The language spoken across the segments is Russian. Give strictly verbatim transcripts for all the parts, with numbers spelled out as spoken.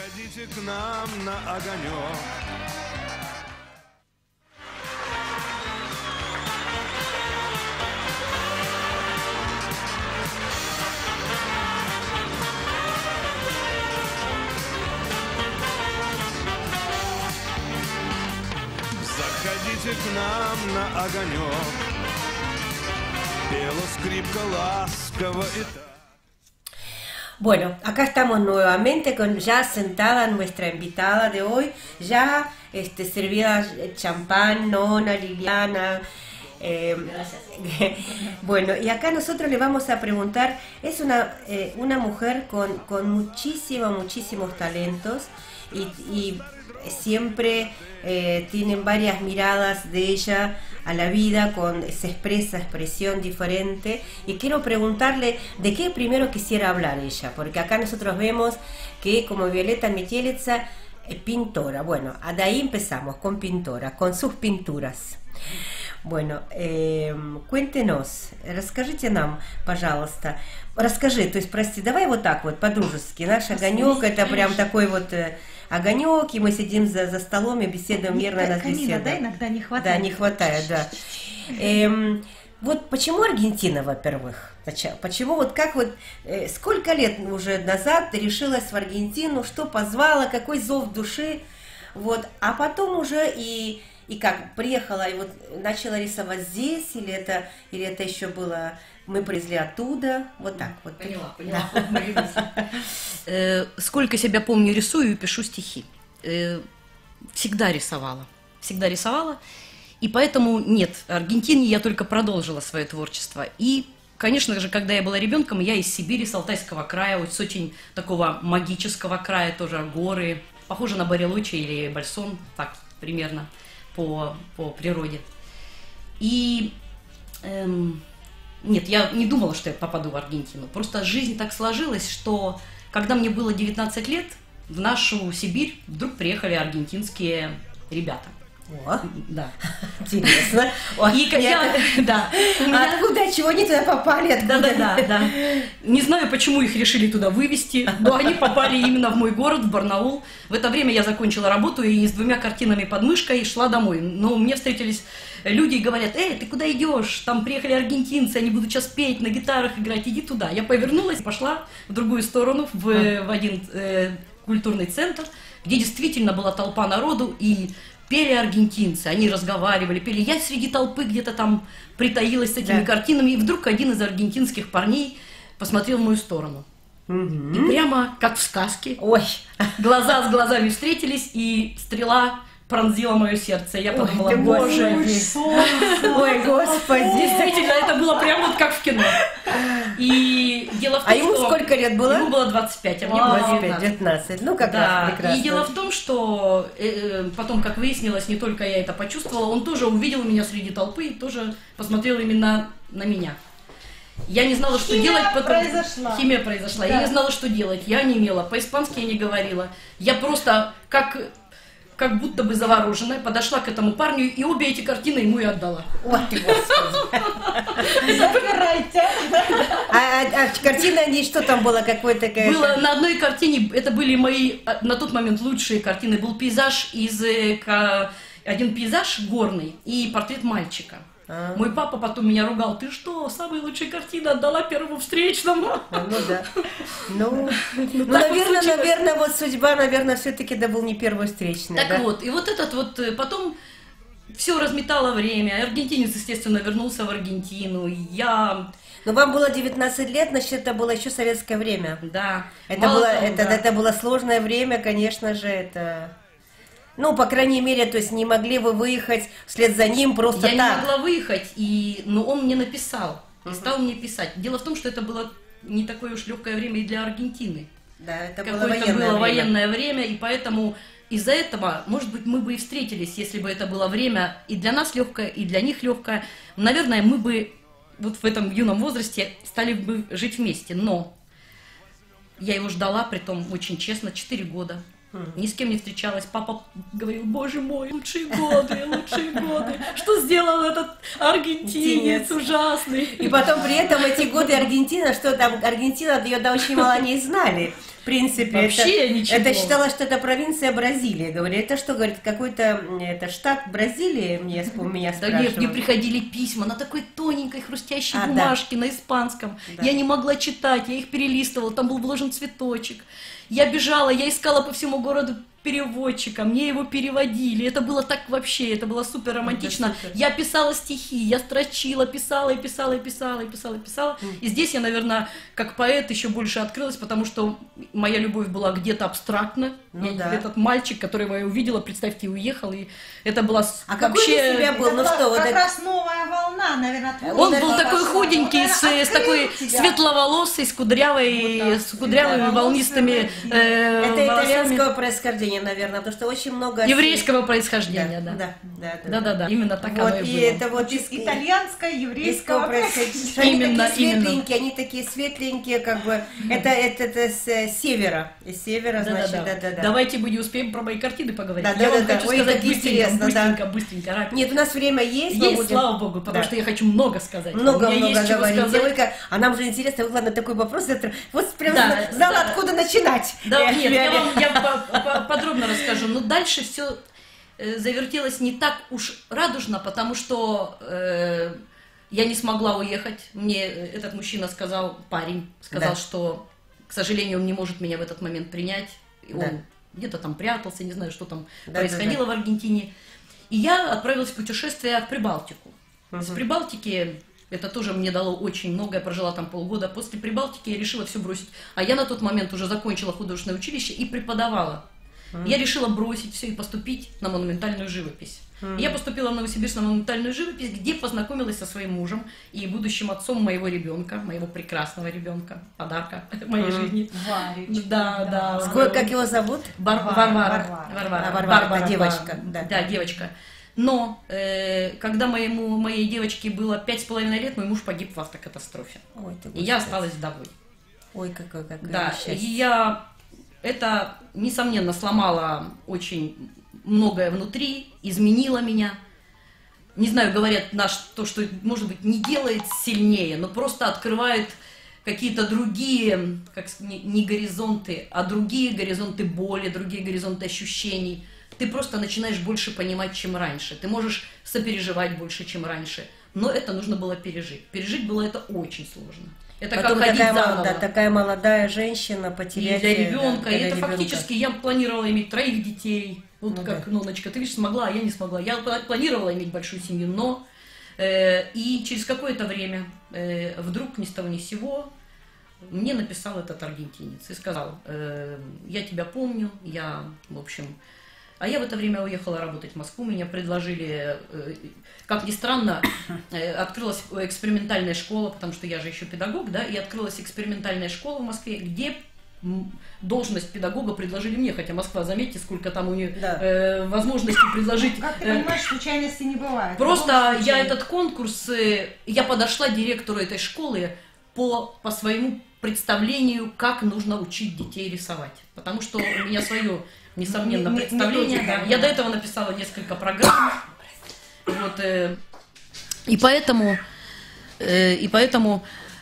Заходите к нам на огонек. Заходите к нам на огонек. Пела скрипка ласково и так. Bueno, acá estamos nuevamente con ya sentada nuestra invitada de hoy, ya este, servida champán, Nona, Liliana. Eh, bueno, y acá nosotros le vamos a preguntar, es una, eh, una mujer con, con muchísimos, muchísimos talentos y, y siempre eh, tienen varias miradas de ella a la vida, con se expresa expresión diferente, y quiero preguntarle de qué primero quisiera hablar ella, porque acá nosotros vemos que como Violeta Metielitsa es pintora. Bueno, de ahí empezamos, con pintora, con sus pinturas. Bueno, э, cuéntenos, расскажите нам, пожалуйста, расскажи, то есть, прости, давай вот так вот, по-дружески, наш огонек, это прям такой вот э, огонек, и мы сидим за, за столом и беседуем, мирно нас беседуем. Да, иногда не хватает. Да, не хватает, да. Эм, вот почему Аргентина, во-первых? Почему, вот как вот, э, сколько лет уже назад ты решилась в Аргентину, что позвала, какой зов души, вот, а потом уже и... И как, приехала и вот начала рисовать здесь, или это, или это еще было, мы привезли оттуда, вот так вот. Поняла, поняла. Да. Сколько себя помню, рисую и пишу стихи. Всегда рисовала, всегда рисовала, и поэтому нет, в Аргентине я только продолжила свое творчество. И, конечно же, когда я была ребенком, я из Сибири, с Алтайского края, вот с очень такого магического края, тоже горы, похоже на Барелочи или Бальсон, так примерно. По, по природе. И эм, нет, я не думала, что я попаду в Аргентину. Просто жизнь так сложилась, что когда мне было девятнадцать лет, в нашу Сибирь вдруг приехали аргентинские ребята. О, да. Интересно. И я, да. А откуда, чего они туда попали? Да, да, да, да. Не знаю, почему их решили туда вывести, но они попали именно в мой город, в Барнаул. В это время я закончила работу и с двумя картинами под мышкой шла домой. Но мне встретились люди и говорят: эй, ты куда идешь? Там приехали аргентинцы, они будут сейчас петь, на гитарах играть, иди туда. Я повернулась и пошла в другую сторону, в, в один э, культурный центр, где действительно была толпа народу, и пели аргентинцы, они разговаривали, пели. Я среди толпы где-то там притаилась с этими да. картинами, и вдруг один из аргентинских парней посмотрел в мою сторону. Угу. И прямо, как в сказке, Ой. глаза с глазами встретились, и стрела пронзила мое сердце. Я подумала: ой, боже мой, ой, господи. Действительно, это было прямо вот как в кино. И дело в том, а ему что... сколько лет было? Ему было двадцать пять, а мне О, было двадцать девятнадцать. пять, девятнадцать. Ну, как да. раз прекрасно. И дело в том, что э, потом, как выяснилось, не только я это почувствовала, он тоже увидел меня среди толпы и тоже посмотрел именно на меня. Я не знала, что Химия делать. Потом... произошла. Химия произошла. Да. Я не знала, что делать. Я онемела. По-испански я не говорила. Я просто как... как будто бы завороженная, подошла к этому парню, и обе эти картины ему и отдала. Вот ты, господи. Забирайте. А картины, они что там было, какой-то... Было на одной картине, это были мои на тот момент лучшие картины, был пейзаж из... один пейзаж горный и портрет мальчика. А. Мой папа потом меня ругал: ты что, самые лучшие картины отдала первому встречному? А, ну да. Ну, ну наверное, наверное, вот судьба, наверное, все-таки да был не первый встречный. Так да? вот, и вот этот вот потом все разметало время. Аргентинец, естественно, вернулся в Аргентину. Я... Но вам было девятнадцать лет, значит, это было еще советское время. Да. Это, было, того, это, да. это было сложное время, конечно же, это... Ну, по крайней мере, то есть не могли вы выехать вслед за ним просто я так. Я не могла выехать, и... но он мне написал, и uh-huh. стал мне писать. Дело в том, что это было не такое уж легкое время и для Аргентины. Да, это было Какое-то военное было время. военное время, и поэтому из-за этого, может быть, мы бы и встретились, если бы это было время и для нас легкое, и для них легкое. Наверное, мы бы вот в этом юном возрасте стали бы жить вместе, но я его ждала, притом очень честно, четыре года. Ни с кем не встречалась. Папа говорил: боже мой, лучшие годы, лучшие годы. Что сделал этот аргентинец ужасный? И потом при этом эти годы Аргентина, что там Аргентина, ее да очень мало не знали. принципе, Вообще это, ничего. это считалось, что это провинция Бразилии. Говорю, это что, говорит, какой-то это штат Бразилии, мне, у меня Да спрашивают. нет, мне приходили письма на такой тоненькой хрустящей А, бумажке на испанском. Да. Я не могла читать, я их перелистывала, там был вложен цветочек. Я бежала, я искала по всему городу переводчика, мне его переводили. Это было так вообще, это было супер романтично. Это супер. Я писала стихи, я строчила, писала и писала, и писала, и писала, и писала. И здесь я, наверное, как поэт еще больше открылась, потому что моя любовь была где-то абстрактна. Ну Я- да. Этот мальчик, которого я увидела, представьте, уехал, и это была с- А какой вообще... для себя был? Это Ну была что, вот как это- раз новая волна, наверное, Он творчества был такой пошла. худенький, Он, с, наверное, с такой открыл тебя. светловолосой, с кудрявой, Вот так, с кудрявыми светловолосая волнистыми блондинка. э, Это волосами. итальянского происхождения, наверное, потому что очень много... Еврейского происхождения, да. Да, да, да. Да-да-да, именно так Вот, оно и и было. это вот из Итальянское, еврейского еврейского происхождения. Они Именно, такие именно. светленькие, они такие светленькие, как бы, это, это, это с э, севера, из севера, значит, Да-да-да. да-да-да. Давайте мы не успеем про мои картины поговорить. Да, Я да, вам да, хочу ой, сказать как быстренько, интересно, да. быстренько, быстренько. Рад. Нет, у нас время есть, мы Есть, будем- слава богу, потому Да. что я хочу много сказать. У меня Много-много есть чего говорить. сказать. Ольга, а нам же интересно, вот ладно, такой вопрос, это- вот прям Да, зна- знала, да. откуда начинать. Да, Э, нет, я Виолетта. вам я по- по- подробно расскажу. Но дальше все завертелось не так уж радужно, потому что э, я не смогла уехать. Мне этот мужчина сказал, парень, сказал, Да. что, к сожалению, он не может меня в этот момент принять. И Да. он где-то там прятался, не знаю, что там Да, происходило да, в Аргентине. И я отправилась в путешествие в Прибалтику. С Прибалтики это тоже мне дало очень много, я прожила там полгода. После Прибалтики я решила все бросить. А я на тот момент уже закончила художественное училище и преподавала. Я решила бросить все и поступить на монументальную живопись. И я поступила в Новосибирск на монументальную живопись, где познакомилась со своим мужем и будущим отцом моего ребенка, моего прекрасного ребенка, подарка моей жизни. Варечка, Да, да. Сколько, как его зовут? Бар- Варвара. Варвара. Варвара. Варвара. А, Варвара, Барбара, это девочка, Да, да. да, девочка. Но э, когда моему, моей девочке было пять с половиной лет, мой муж погиб в автокатастрофе. Ой, ты, И я Господи. осталась вдовой. Ой, какое, какое Да, счастье. и я... Это, несомненно, сломало очень многое внутри, изменило меня. Не знаю, говорят наш то, что, может быть, не делает сильнее, но просто открывает какие-то другие, как с- не, не горизонты, а другие горизонты боли, другие горизонты ощущений. Ты просто начинаешь больше понимать, чем раньше. Ты можешь сопереживать больше, чем раньше. Но это нужно было пережить. Пережить было это очень сложно. Это Потом как ходить такая, заново. мол- да, такая молодая женщина И потерять... для э, да, ребенка. для И это ребенка. фактически я планировала иметь троих детей. Вот Ну как да. Ноночка, ты видишь, смогла, а я не смогла. Я пла- планировала иметь большую семью, но э, и через какое-то время э, вдруг ни с того ни с сего мне написал этот аргентинец и сказал, э, я тебя помню, я, в общем... А я в это время уехала работать в Москву, меня предложили, э, как ни странно, э, открылась экспериментальная школа, потому что я же еще педагог, да, и открылась экспериментальная школа в Москве, где м, должность педагога предложили мне, хотя Москва, заметьте, сколько там у нее Да. э, возможностей предложить. Как ты э, понимаешь, случайности не бывает. В Просто любом я случае. этот конкурс, э, я подошла директору этой школы по, по своему представлению, как нужно учить детей рисовать. Потому что у меня свое, несомненно, М- м- представление. методика, Да. да. Я до этого написала несколько программ. Вот, э, и поэтому, э, и поэтому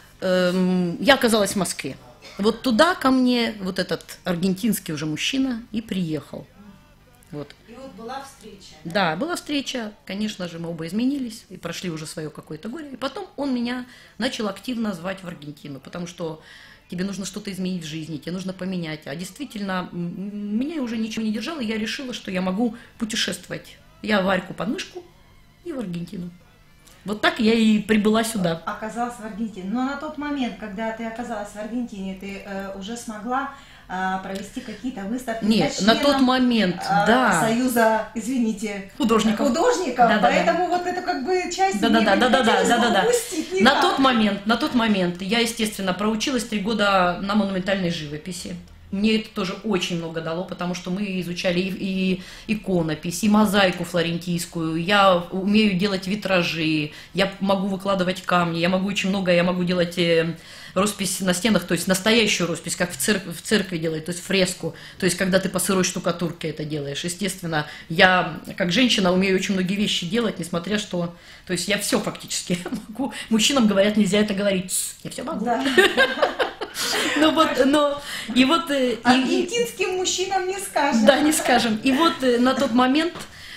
эм, я оказалась в Москве. Вот туда ко мне вот этот аргентинский уже мужчина и приехал. Вот. И вот была встреча. Да, была встреча, конечно же, мы оба изменились и прошли уже свое какое-то горе. И потом он меня начал активно звать в Аргентину, потому что тебе нужно что-то изменить в жизни, тебе нужно поменять. А действительно, м, меня уже ничего не держало, и я решила, что я могу путешествовать. Я Варьку под мышку и в Аргентину. Вот так я и прибыла сюда. Оказалась в Аргентине. Но на тот момент, когда ты оказалась в Аргентине, ты э, уже смогла э, провести какие-то выставки. Нет, для на тот членов, момент, э, да. Союза, извините, Художников. художников. Да-да-да. Поэтому вот это как бы часть Да, да, не да, да, да, да, хотелось да, бы да, да. упустить На никак. тот момент, на тот момент я, естественно, проучилась три года на монументальной живописи. Мне это тоже очень много дало, потому что мы изучали и, и иконопись, и мозаику флорентийскую. Я умею делать витражи, я могу выкладывать камни, я могу очень много, я могу делать э, роспись на стенах, то есть настоящую роспись, как в, церк- в церкви делать, то есть фреску, то есть когда ты по сырой штукатурке это делаешь. Естественно, я как женщина умею очень многие вещи делать, несмотря что, то есть я все фактически могу. Мужчинам говорят, нельзя это говорить, я все могу. Да. Ну вот, но, и вот... и- и- Аргентинским мужчинам не скажешь. Да, не скажем. И вот э, на тот момент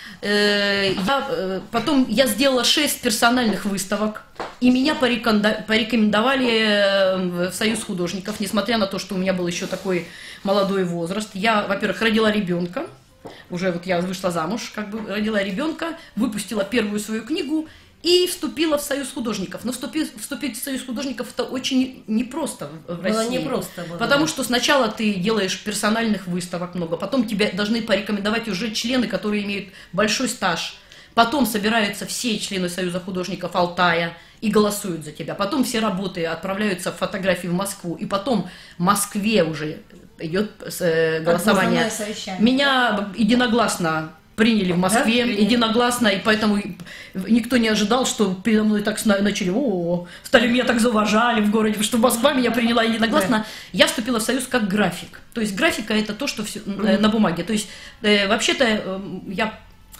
э, я, э, потом я сделала шесть персональных выставок, и меня пореконда- порекомендовали э, в Союз художников, несмотря на то, что у меня был еще такой молодой возраст. Я, во-первых, родила ребенка, уже вот я вышла замуж, как бы родила ребенка, выпустила первую свою книгу и вступила в Союз художников. Но вступить, вступить в Союз художников это очень непросто в в Было России. непросто, было. Потому что сначала ты делаешь персональных выставок много, потом тебя должны порекомендовать уже члены, которые имеют большой стаж. Потом собираются все члены Союза художников Алтая и голосуют за тебя. Потом все работы отправляются в фотографии в Москву. И потом в Москве уже идет э, голосование. Отборное совещание. Меня единогласно приняли в Москве, Да, приняли. единогласно, и поэтому никто не ожидал, что передо мной так сна- начали, о, стали меня так зауважали в городе, что Москва меня приняла единогласно. Я вступила в Союз как график. То есть графика это то, что все, э, на бумаге. То есть э, вообще-то э, я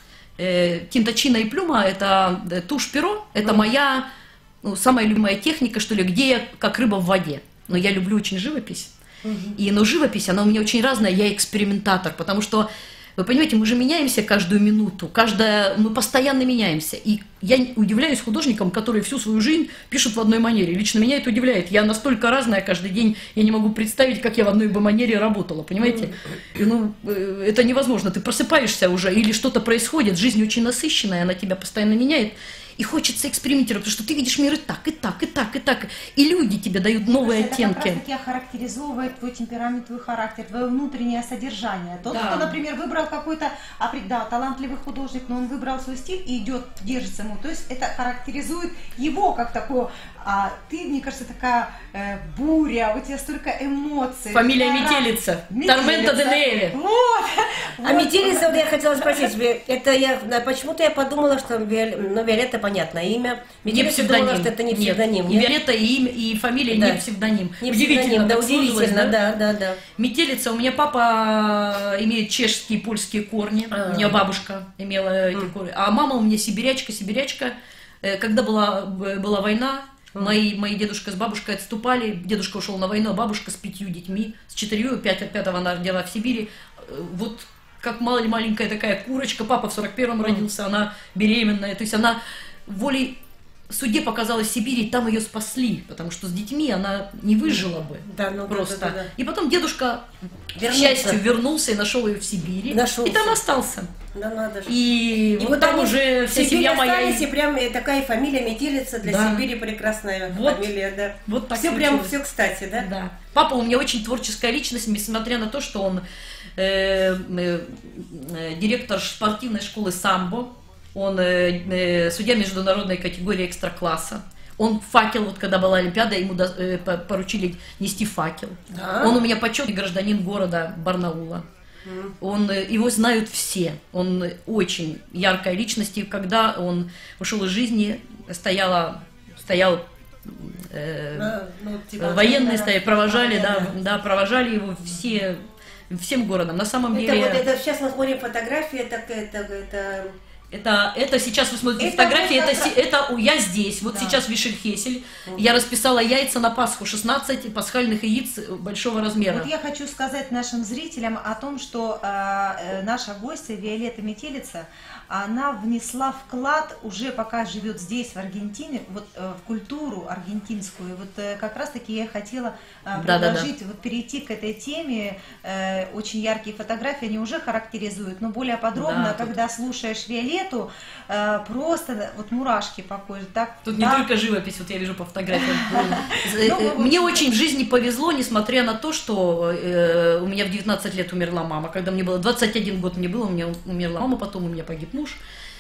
э, тинточина и плюма, это э, тушь, перо, это моя ну, самая любимая техника, что ли, где я как рыба в воде. Но я люблю очень живопись. И, но живопись, она у меня очень разная, я экспериментатор, потому что, вы понимаете, мы же меняемся каждую минуту, каждая, мы постоянно меняемся. И я удивляюсь художникам, которые всю свою жизнь пишут в одной манере. Лично меня это удивляет. Я настолько разная каждый день, я не могу представить, как я в одной бы манере работала, понимаете? И, ну, э, это невозможно. Ты просыпаешься уже, или что-то происходит, жизнь очень насыщенная, она тебя постоянно меняет. И хочется экспериментировать, потому что ты видишь мир и так, и так, и так, и так. И люди тебе дают новые Это как оттенки. раз таки охарактеризовывает твой темперамент, твой характер, твое внутреннее содержание. Тот, Да. кто, например, выбрал какой-то, а, при- да, талантливый художник, но он выбрал свой стиль и идет, держится ему. То есть это характеризует его как такое. А ты, мне кажется, такая э, буря, у тебя столько эмоций. Фамилия такая ра- Метелица. Метелица. Торменто де Неве. Вот. А Вот. метелица, вот я хотела спросить, Ве- это я, да, почему-то я подумала, что Виол- ну, Виолетта, понятно, имя. Не Метелица псевдоним. думала, что это не Нет. псевдоним. И нет? Виолетта, и имя, и фамилия Да. не псевдоним. Не Удивительно, псевдоним, да, так сложилось, удивительно, да, да, да. Метелица, у меня папа имеет чешские и польские корни, А. у меня бабушка имела эти корни, а мама у меня сибирячка, сибирячка. Э, Когда была, б- была война, мои, мои дедушка с бабушкой отступали, дедушка ушел на войну, а бабушка с пятью детьми, с четырью, пять, пятого она родила в Сибири. Э, Вот как мало ли маленькая такая курочка, папа в сорок первом родился, она беременная, то есть она волей судьбе показалась Сибири, там ее спасли, потому что с детьми она не выжила бы Да, ну, да, просто. да, да, да. И потом дедушка, к Вернулся. счастью, вернулся и нашел ее в Сибири. Нашелся. И там остался. Да надо же. И, И вот там они уже в вся Сибири семья моя. остались, и прям э, такая фамилия Метелица для Да. Сибири прекрасная Вот. фамилия, да. Вот так все прям, случилось. все кстати, да? Да. Папа у меня очень творческая личность, несмотря на то, что он э, э, э, директор спортивной школы самбо, он э, э, судья международной категории экстра-класса. Он факел, вот когда была Олимпиада, ему до- э, по- поручили нести факел. Да? Он у меня почетный гражданин города Барнаула. Он, э, его знают все. Он э, очень яркая личность. И когда он ушел из жизни, стояла, стоял э, Да, ну, типа, военные да, стояли, провожали, да, да. да, провожали его все, всем городом. На самом Это деле, вот это сейчас мы смотрим фотографии, это, это, это это, это сейчас вы смотрите Это фотографии, вот это, как си- это у- я здесь, вот Да. сейчас Вишельхесель, я расписала яйца на Пасху, шестнадцать пасхальных яиц большого размера. Вот я хочу сказать нашим зрителям о том, что э, э, наша гостья Виолетта Метелица, она внесла вклад уже пока живет здесь, в Аргентине, вот э, в культуру аргентинскую. Вот э, как раз-таки я хотела э, Да-да-да. предложить, вот перейти к этой теме. Э, очень яркие фотографии, они уже характеризуют, но более подробно, Да, тут- когда слушаешь Виолетту, э, просто вот мурашки по коже. Так, Тут не да, только живопись, вот я вижу по фотографиям. Ну, Э, в Мне общем-то- очень в жизни повезло, несмотря на то, что э, у меня в девятнадцать лет умерла мама. Когда мне было двадцать один год, мне было, у меня умерла мама, потом у меня погиб муж.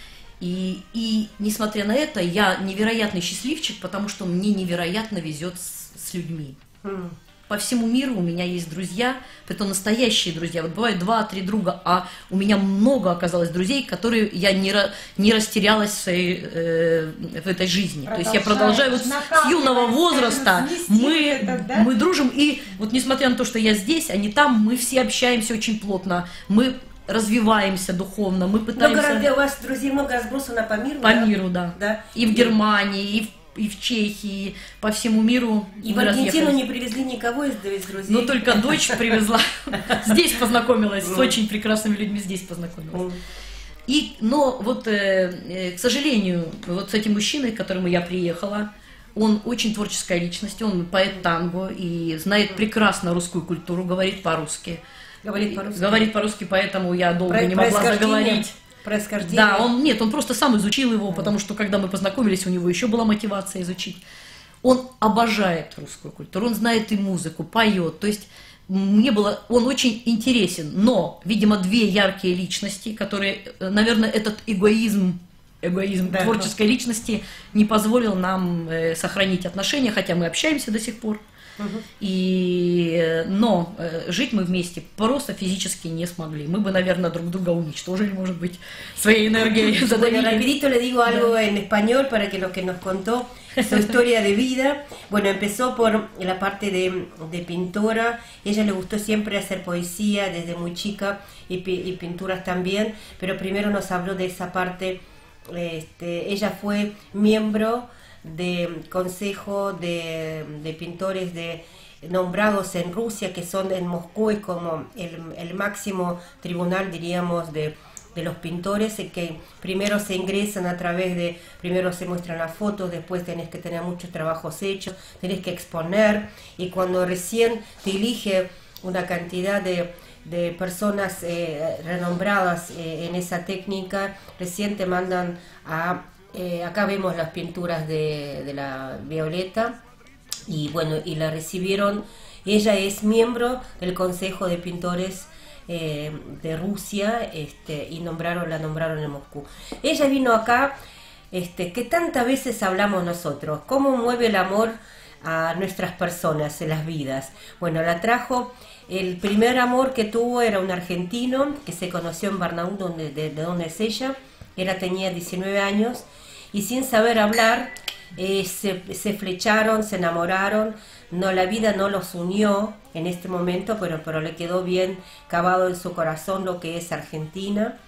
И, и несмотря на это, я невероятный счастливчик, потому что мне невероятно везет с, с людьми. м, По всему миру у меня есть друзья, притом настоящие друзья. Вот бывает два-три друга, а у меня много оказалось друзей, которые я не, ра- не растерялась в, своей, э, в этой жизни. То есть я продолжаю вот с, с юного возраста, мы, это, да? мы дружим. И вот несмотря на то, что я здесь, они там, мы все общаемся очень плотно. Мы развиваемся духовно, мы много раз, пытаемся у вас друзей много разбросано по миру, по да? миру, да. Да. И в Германии, и в и в Чехии, по всему миру. И в Аргентину не привезли никого из, из друзей? Ну, только дочь привезла. Здесь познакомилась, с очень прекрасными людьми здесь познакомилась. И, но вот, э, к сожалению, вот с этим мужчиной, к которому я приехала, он очень творческая личность, он поэт танго и знает прекрасно русскую культуру, говорит по-русски. Говорит по-русски? Говорит по-русски, поэтому я долго Про, не могла заговорить. Происхождение? Да, он, нет, он просто сам изучил его, потому что, когда мы познакомились, у него еще была мотивация изучить. Он обожает русскую культуру, он знает и музыку, поет, то есть мне было, он очень интересен, но, видимо, две яркие личности, которые, наверное, этот эгоизм, эгоизм да, творческой личности не позволил нам э, сохранить отношения, хотя мы общаемся до сих пор. Угу. И, но э, жить мы вместе просто физически не смогли. Мы бы, наверное, друг друга уничтожили, может быть, своей энергией. Bueno, rapidito le digo algo en español para que lo que nos contó su historia de vida. Bueno, empezó por la parte de, de pintora. Ella le gustó siempre hacer poesía desde muy chica y, y pinturas también, pero primero nos habló de esa parte. Este, ella fue miembro de consejo de, de pintores de, nombrados en Rusia, que son en Moscú y como el, el máximo tribunal, diríamos, de, de los pintores, y que primero se ingresan a través de, primero se muestran las fotos, después tenés que tener muchos trabajos hechos, tenés que exponer, y cuando recién te elige una cantidad de, de personas eh, renombradas eh, en esa técnica, recién te mandan a... Eh, acá vemos las pinturas de, de la Violeta y bueno, y la recibieron. Ella es miembro del Consejo de Pintores eh, de Rusia este, y nombraron, la nombraron en Moscú. Ella vino acá, este, que tantas veces hablamos nosotros, cómo mueve el amor a nuestras personas en las vidas. Bueno, la trajo, el primer amor que tuvo era un argentino que se conoció en Barnaul, donde, de, de donde es ella. Ella tenía diecinueve años y sin saber hablar eh, se, se flecharon, se enamoraron. No, la vida no los unió en este momento, pero, pero le quedó bien cavado en su corazón lo que es Argentina.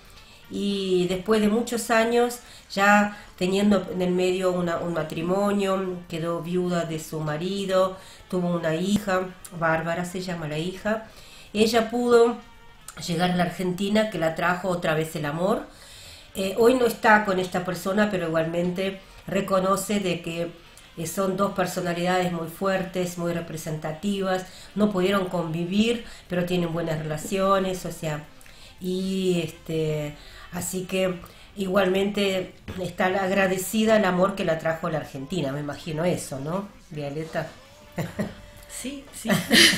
Y después de muchos años, ya teniendo en el medio una, un matrimonio, quedó viuda de su marido, tuvo una hija, Bárbara se llama la hija. Ella pudo llegar a la Argentina, que la trajo otra vez el amor. Eh, hoy no está con esta persona, pero igualmente reconoce de que eh, son dos personalidades muy fuertes, muy representativas, no pudieron convivir, pero tienen buenas relaciones, o sea, y este, así que igualmente está agradecida el amor que la trajo a la Argentina, me imagino eso, ¿no, Violeta? Sí, sí.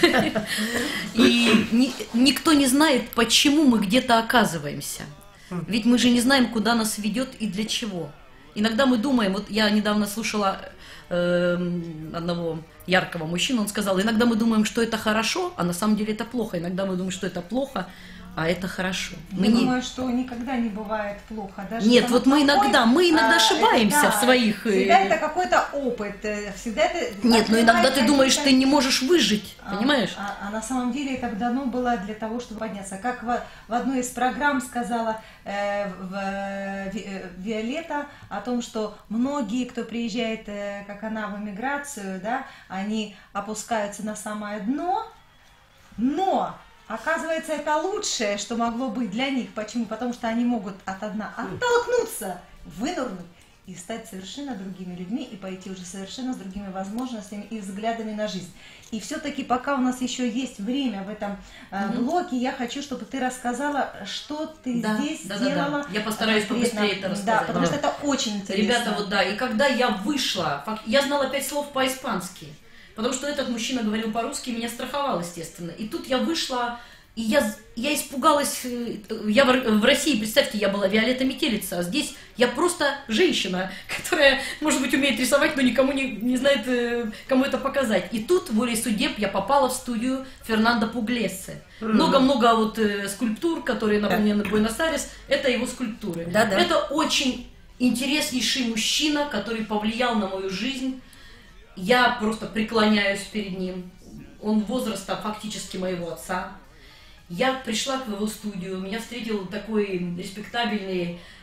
И ни, никто не знает, почему мы где-то оказываемся. Ведь мы же не знаем, куда нас ведет и для чего. Иногда мы думаем, вот я недавно слушала э, одного яркого мужчину, он сказал, иногда мы думаем, что это хорошо, а на самом деле это плохо. Иногда мы думаем, что это плохо, а это хорошо. Я мы думаю, не... что никогда не бывает плохо. Даже Нет, вот мы иногда, мы иногда а, ошибаемся это, да, в своих... Всегда это какой-то опыт, всегда это... Нет, но иногда ты думаешь, ты не можешь выжить, а, понимаешь? А, а, а на самом деле это дано было для того, чтобы подняться. Как в, в одной из программ сказала э, в, э, Виолетта о том, что многие, кто приезжает, э, как она, в эмиграцию, да, они опускаются на самое дно, но... Оказывается, это лучшее, что могло быть для них. Почему? Потому что они могут от дна оттолкнуться, вынырнуть и стать совершенно другими людьми, и пойти уже совершенно с другими возможностями и взглядами на жизнь. И все-таки, пока у нас еще есть время в этом mm-hmm. блоке, я хочу, чтобы ты рассказала, что ты да, здесь да, сделала. Да, да. Я постараюсь побыстрее это рассказать. Да, потому да. что это очень интересно. Ребята, вот да, и когда я вышла, я знала пять слов по-испански. Потому что этот мужчина говорил по-русски, меня страховал, естественно. И тут я вышла, и я, я испугалась. Я в, в России, представьте, я была Виолетта Метелица, а здесь я просто женщина, которая, может быть, умеет рисовать, но никому не, не знает, кому это показать. И тут, волей судеб, я попала в студию Фернандо Пуглесе. Много-много mm-hmm. вот э, скульптур, которые наполнены yeah. Буэнос-Айрес, это его скульптуры. Да-да. Это очень интереснейший мужчина, который повлиял на мою жизнь. Я просто преклоняюсь перед ним. Он возраста фактически моего отца. Я пришла в его студию, меня встретил такой респектабельный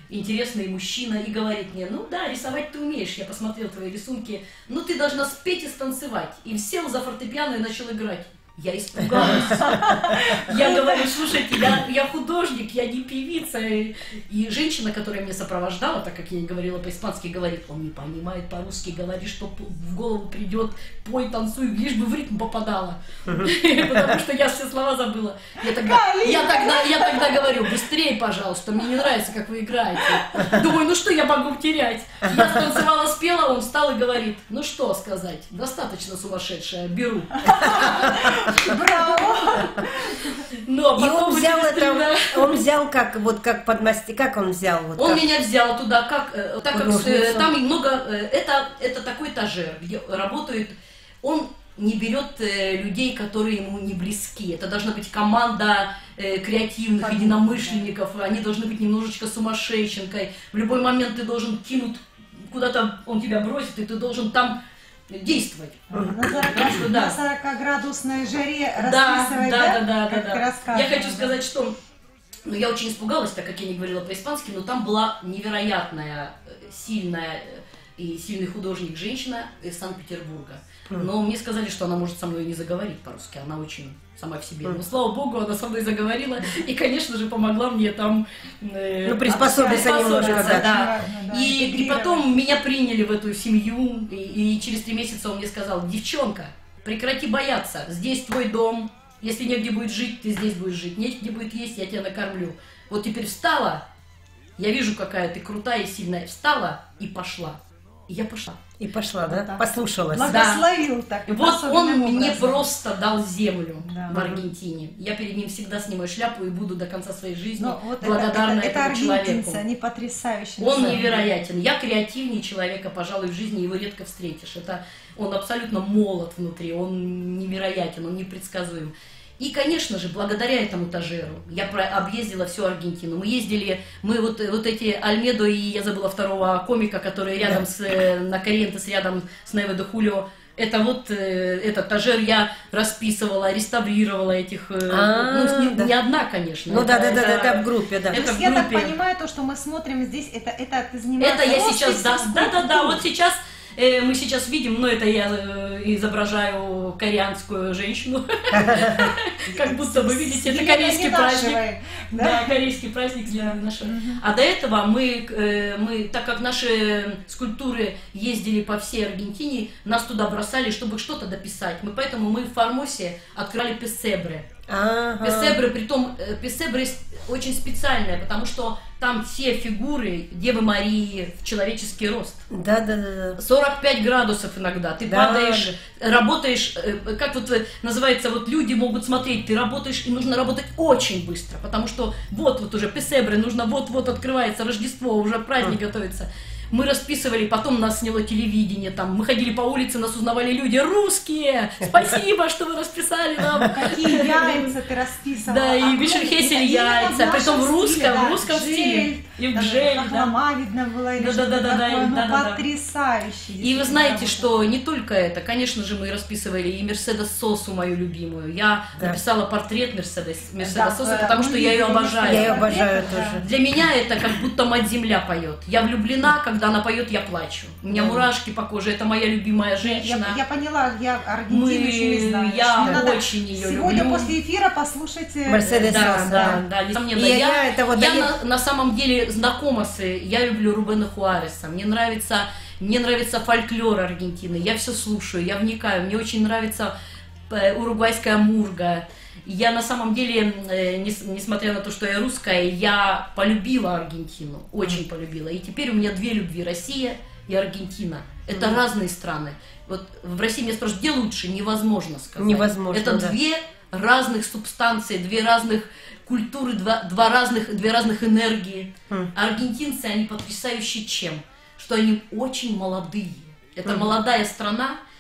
интересный мужчина и говорит мне: ну да, рисовать ты умеешь, я посмотрел твои рисунки, но ты должна спеть и станцевать. И сел за фортепиано и начал играть. Я испугалась. Я говорю: слушайте, я, я художник, я не певица. И, и женщина, которая меня сопровождала, так как я не говорила по-испански, говорит: он не понимает по-русски, говори, что в голову придет, пой, танцуй, лишь бы в ритм попадала. Потому что я все слова забыла. Я тогда, я, тогда, я тогда говорю: быстрее, пожалуйста, мне не нравится, как вы играете. Думаю, ну что я могу терять? Я станцевала, спела, он встал и говорит: ну что сказать, достаточно сумасшедшая, беру. Браво! Но И он взял это, да. он взял как, вот как подмасти, как он взял? Вот Он как? меня взял туда, как, э, так как э, там много, э, это, это такой этажер, где работают, он не берет э, людей, которые ему не близки. Это должна быть команда э, креативных Понятно. единомышленников, они должны быть немножечко сумасшедшенкой. В любой момент ты должен кинуть куда-то, он тебя бросит, и ты должен там действовать. На сорокаградусной жаре Да, расписывать, да, да? да, да, Как да, ты да. рассказывала, Я хочу да? сказать, что ну, я очень испугалась, так как я не говорила по-испански, но там была невероятная, э, сильная э, и сильный художник женщина из Санкт-Петербурга. Но мне сказали, что она может со мной не заговорить по-русски, она очень сама в себе. Но слава богу, она со мной заговорила и, конечно же, помогла мне там э, Ну, приспособиться немножко, да. да. Да, И, и интегрировать. потом меня приняли в эту семью, и, и через три месяца он мне сказал: девчонка, прекрати бояться, здесь твой дом, если негде будет жить, ты здесь будешь жить, негде будет есть, я тебя накормлю. Вот теперь встала, я вижу, какая ты крутая и сильная, встала и пошла. И я пошла. И пошла, да? Так. Послушалась. Благословил так. И вот он особенным мне образом. просто дал землю Да. в Аргентине. Я перед ним всегда снимаю шляпу и буду до конца своей жизни Но вот благодарна это, это, этому это человеку. аргентинцы, они потрясающие. Он на самом деле. невероятен. Я креативнее человека, пожалуй, в жизни его редко встретишь. Это он абсолютно молод внутри, он невероятен, он непредсказуем. И, конечно же, благодаря этому тажеру я про- объездила всю Аргентину. Мы ездили, мы вот, вот эти Альмедо и я забыла второго комика, который рядом с, э, на Корриентес, рядом с Неве де Хулио. Это вот э, этот тажер я расписывала, реставрировала этих, э, А, ну, не, да. не одна, конечно. Ну это- да, да, да, это- это в группе, да. это То есть в я так группе. понимаю, то, что мы смотрим здесь, это, это ты занимаешься Это я росписью сейчас, да, да, да, да, скульптур. вот сейчас э, мы сейчас видим, но это я э, изображаю кореанскую женщину, как будто вы видите, это Елена корейский праздник. Ненашевой, Да, да? корейский праздник для нашего. А до этого мы, э, мы, так как наши скульптуры ездили по всей Аргентине, нас туда бросали, чтобы что-то дописать. Мы поэтому мы в Формосе открыли песебры. Ага. Песебры, притом э, песебры с- очень специальные, потому что там все фигуры Девы Марии в человеческий рост. Да, да, да, да. сорок пять градусов иногда. Ты Да. падаешь, работаешь, э, как вот э, называется, вот люди могут смотреть, ты работаешь, и нужно работать очень быстро, потому что вот-вот уже песебры, нужно вот-вот открывается Рождество, уже праздник готовится. Мы расписывали, потом нас сняло телевидение, там, мы ходили по улице, нас узнавали люди, русские, спасибо, что вы расписали нам. Какие яйца ты расписывала. Да, и А, Вишерхесель ну, именно яйца, в притом в нашем русском, стиле, в да, русском жель, стиле. И в даже жель, да. хохлома видно было, или Да, что-то да, да, да, такое, да, ну, да, да, да. потрясающе. И вы действительно, знаете, работа. что не только это, конечно же, мы расписывали и Мерседес Сосу, мою любимую. Я Да. написала портрет Мерседес, Да, Мерседес Сосы, э, потому мы что я ее видели, обожаю. Я ее портрет, обожаю да. тоже. Для меня это как будто мать-земля поет. Я влюблена, когда она поет, я плачу. У меня мурашки по коже, это моя любимая Я, женщина. я поняла, я Аргентину Мы- еще не знаю. я Мне надо очень ее Сегодня люблю. после эфира послушать э, Мерседес Да, Сос, да, да. да, несомненно. И Я, я это вот я даю- на, на самом деле знакома с... Я люблю Рубена Хуареса. Мне нравится, мне нравится фольклор Аргентины. Я все слушаю, я вникаю. Мне очень нравится э, уругвайская мурга. Я на самом деле, э, нес- несмотря на то, что я русская, я полюбила Аргентину. Очень полюбила. И теперь у меня две любви. Россия и Аргентина. Это разные страны. Вот в России меня спрашивают, где лучше? Невозможно сказать. Невозможно, Это да. две разных субстанции, две разных культуры, два, два разных, две разных энергии. Хм. Аргентинцы, они потрясающие чем? Что они очень молодые. Это молодая страна,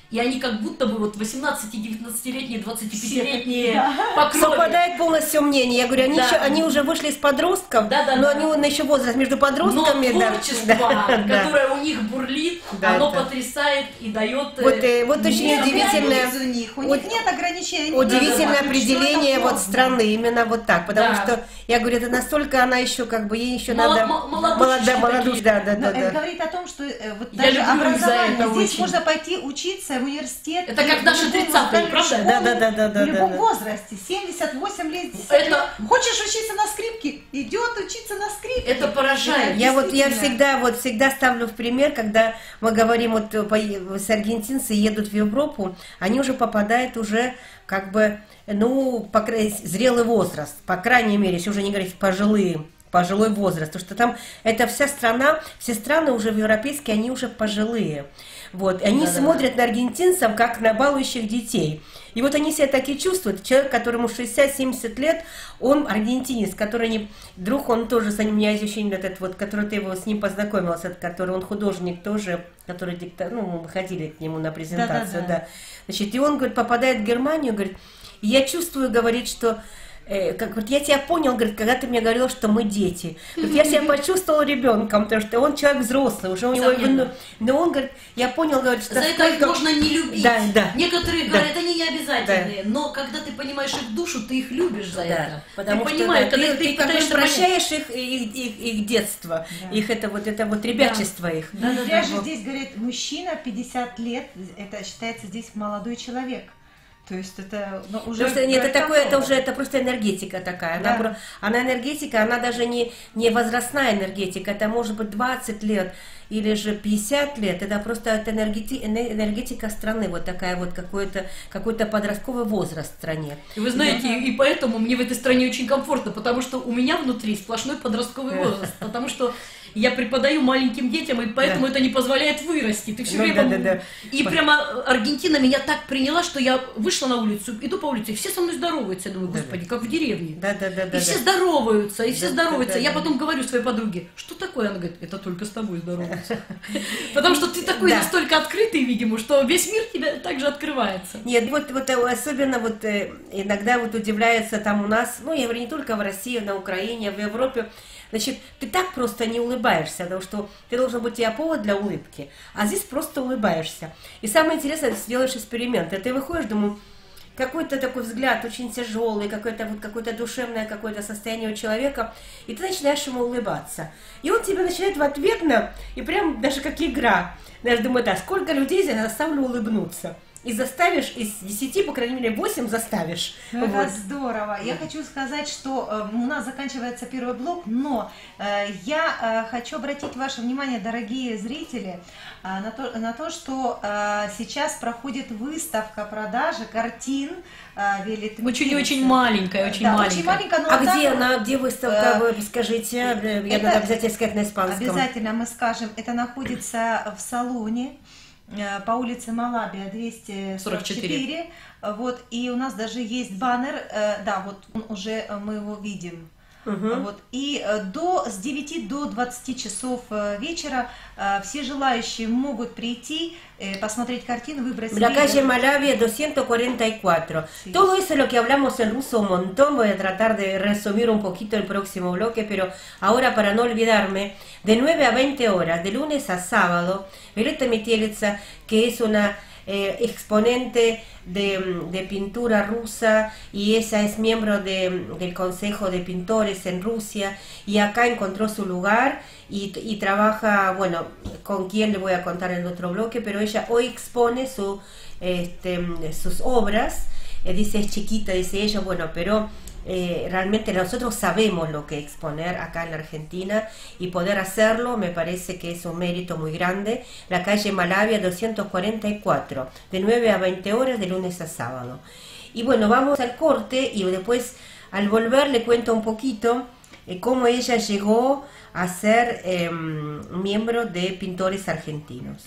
и они как будто бы вот восемнадцати-девятнадцатилетние, двадцатипятилетние покрови. Совпадает полностью мнение. Я говорю, они, Да. еще, они уже вышли из подростков, Да, да, но да. они он еще возраст между Но подростками. да. творчество, Да, да. которое у них бурлит, Да, оно да. потрясает и дает... Вот, э, вот очень мир. удивительное, у них, у вот них нет ограничений. удивительное Да, да, да. определение Что это вот можно? страны, именно вот так. Потому Да. что, я говорю, это настолько она еще, как бы, ей еще Мало- надо... м- молодушечки молода- такие. молодуж, да, да, Но да, это да. говорит о том, что э, вот Я даже люблю их за образование, это здесь очень. можно пойти учиться в университет. Это и как в наши любую тридцатые, музыкальную правда? школу, Да, да, да, да, да, в любом да. возрасте, семьдесят восемь лет. Это- Хочешь учиться на скрипке? Идет учиться на скрипке. Это поражает. Я вот я Действительно. всегда вот всегда ставлю в пример, когда мы говорим вот э, по- с аргентинцы едут в Европу, они уже попадают уже как бы ну по крайней зрелый возраст, по крайней мере, если уже не говорить пожилые пожилой возраст, потому что там это вся страна, все страны уже в европейские, они уже пожилые. Вот, и они Да-да-да. смотрят на аргентинцев как на балующих детей. И вот они себя так и чувствуют. Человек, которому шестьдесят-семьдесят лет, он аргентинец, который не... Друг, он тоже, у меня есть ощущение, этот вот, который ты его с ним познакомился, который он художник тоже, который диктор... Ну, мы ходили к нему на презентацию, Да-да-да. да. Значит, и он, говорит, попадает в Германию, говорит, и я чувствую, говорит, что э, как, вот я тебя понял, говорит, когда ты мне говорил, что мы дети. Вот я себя почувствовала ребенком, потому что он человек взрослый, уже у него... Несомненно. Но он, говорит, я понял, говорит, что За это их сколько- можно не любить. Да, да. Некоторые Да. говорят, они не обязательные, но когда ты понимаешь их душу, ты их любишь за Да, это. потому ты что понимаешь, да, когда ты, ты, ты как бы пытаешься понять. прощаешь их, их, их, их детство, Да. их это вот это вот ребячество их. Да, Да-да-да. зря же здесь говорит, мужчина пятьдесят лет, это считается здесь молодой человек. То есть это ну, уже... Потому что нет, это такое, это такого. уже это просто энергетика такая. Она, Да. про- она энергетика, она даже не, не возрастная энергетика, это может быть двадцать лет или же пятьдесят лет. Это просто это энергети- эне- энергетика страны, вот такая вот какой-то какой-то подростковый возраст в стране. И вы знаете, и поэтому мне в этой стране очень комфортно, потому что у меня внутри сплошной подростковый возраст, потому что я преподаю маленьким детям, и поэтому Да. это не позволяет вырасти. Ты все Ну, время... да, да, да. И прямо Аргентина меня так приняла, что я вышла на улицу, иду по улице, и все со мной здороваются. Я думаю, господи, как в деревне. Да, да, да, да. И все да. здороваются, и все Да, здороваются. да, да, Я да. потом говорю своей подруге, что такое? Она говорит, это только с тобой здороваются. Потому что ты такой Да. настолько открытый, видимо, что весь мир тебе также открывается. Нет, вот, вот э, особенно вот э, иногда вот удивляется там у нас, ну я говорю не только в России, на Украине, в Европе, значит, ты так просто не улыбаешься, потому что ты должен быть у тебя повод для улыбки, а здесь просто улыбаешься. И самое интересное, ты делаешь эксперимент, и ты выходишь, думаю, какой-то такой взгляд очень тяжелый, какое-то вот какое-то душевное какое-то состояние у человека, и ты начинаешь ему улыбаться. И он тебе начинает в ответ на, и прям даже как игра. Даже думаю, да, сколько людей я заставлю улыбнуться. И заставишь, из десяти, по крайней мере, восемь заставишь. Ну, это Вот. здорово. Я хочу сказать, что э, у нас заканчивается первый блок, но э, я э, хочу обратить ваше внимание, дорогие зрители, э, на, то, на то, что э, сейчас проходит выставка продажи картин э, Виолетты Метелицы. Очень-очень маленькая, очень Да, маленькая. очень маленькая, но А она- где она, где выставка, Э, вы скажите, э, я это- надо обязательно сказать на испанском. Обязательно мы скажем, это находится в салоне э, по улице Малабия двести сорок четыре. Вот, и у нас даже есть баннер, э, да, вот он уже э, мы его видим. Мгм. Вот, и э, до, с девяти до двадцати часов э, вечера э, все желающие могут прийти, э, посмотреть картину, выбрать La себе- calle Malavia doscientos cuarenta y cuatro. Sí. Todo eso es lo que hablamos en ruso un montón. Voy a tratar de resumir un poquito el próximo bloque, pero ahora para no olvidarme, de nueve a veinte horas, de lunes a sábado, Violeta Metelica, que es una eh, exponente de, de pintura rusa y ella es miembro de- del Consejo de Pintores en Rusia y acá encontró su lugar y, y trabaja, bueno, con quien le voy a contar en otro bloque, pero ella hoy expone su, este, sus obras, eh, dice es chiquita, dice ella, bueno, pero eh, realmente nosotros sabemos lo que exponer acá en la Argentina y poder hacerlo me parece que es un mérito muy grande. La calle Malavia doscientos cuarenta y cuatro, de nueve a veinte horas, de lunes a sábado. Y bueno, vamos al corte y después al volver le cuento un poquito eh, cómo ella llegó a ser eh, miembro de Pintores Argentinos.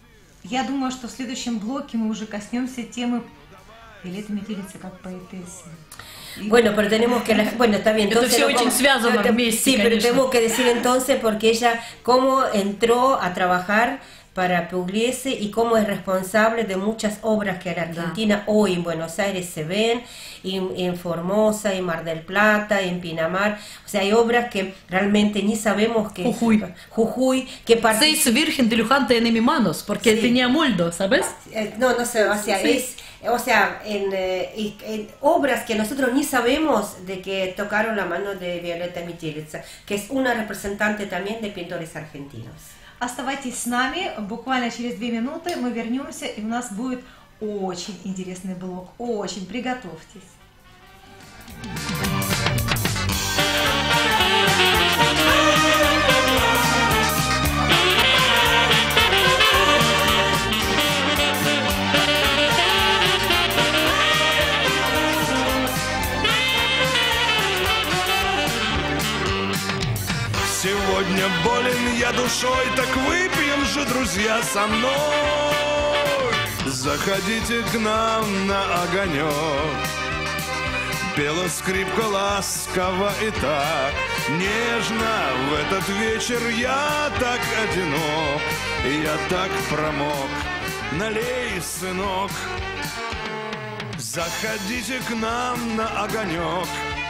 Я думаю, что в следующем блоке мы уже коснемся темы Виолетты Метелицы как поэтессы. И- Bueno, pero tenemos que... la- bueno, está bien. Это entonces все lo очень vamos- связано no, te- вместе, Sí, pero конечно. tengo que decir entonces porque ella cómo entró a trabajar para Pugliese y cómo es responsable de muchas obras que en Argentina Да. hoy en Buenos Aires se ven, en, en Formosa, en Mar del Plata, en Pinamar. O sea, hay obras que realmente ni sabemos que... Jujuy. Jujuy, que parte- Seis virgen dibujante en mi manos, porque Sí. tenía moldo, ¿sabes? Eh, No, no sé, o sea, Sí. es, o sea, en, eh, y- en obras que nosotros ni sabemos de que tocaron la mano de Violeta Метелица, que es una representante también de pintores argentinos. Оставайтесь с нами, буквально через две минуты мы вернемся, и у нас будет очень интересный блог, очень, приготовьтесь. Сегодня болен я душой, так выпьем же, друзья, со мной. Заходите к нам на огонек. Пела скрипка ласково и так нежно. В этот вечер я так одинок, я так промок. Налей, сынок. Заходите к нам на огонек.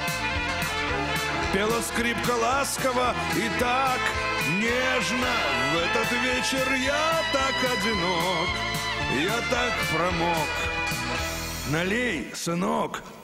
Пела скрипка ласково и так нежно. В этот вечер я так одинок, я так промок. Налей, сынок.